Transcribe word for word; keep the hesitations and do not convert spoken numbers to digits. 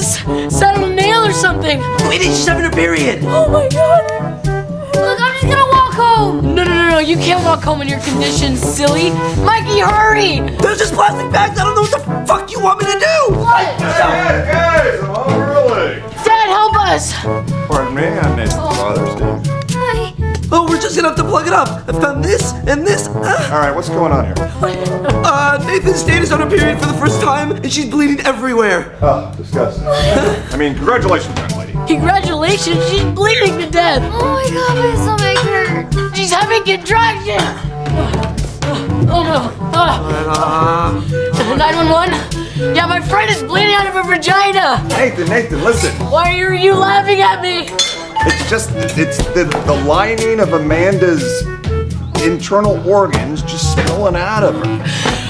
s sat on a nail or something. Wait, she's having her period. Oh my god. Look, I'm just gonna walk home. No, no, no, no, you can't walk home in your condition, silly. Mikey, hurry. There's just plastic bags. I don't know what the fuck you want me to do. What? Hey, guys, I'm home early. Dad, help us. Pardon me, I'm Nathan Father's Day. Hi. Oh, we're just gonna have to plug it up. I found this and this. Uh, All right, what's going on here? uh, Nathan's Jade is on her period for the first time, and she's bleeding everywhere. Oh, disgusting. I mean, congratulations, young lady. Congratulations, she's bleeding to death. Oh my god, my stomach hurts. She's having contractions. Oh no. Uh, nine one one? Yeah, my friend is bleeding out of her vagina. Nathan, Nathan, listen. Why are you laughing at me? It's just, it's the, the lining of Amanda's internal organs just spilling out of her.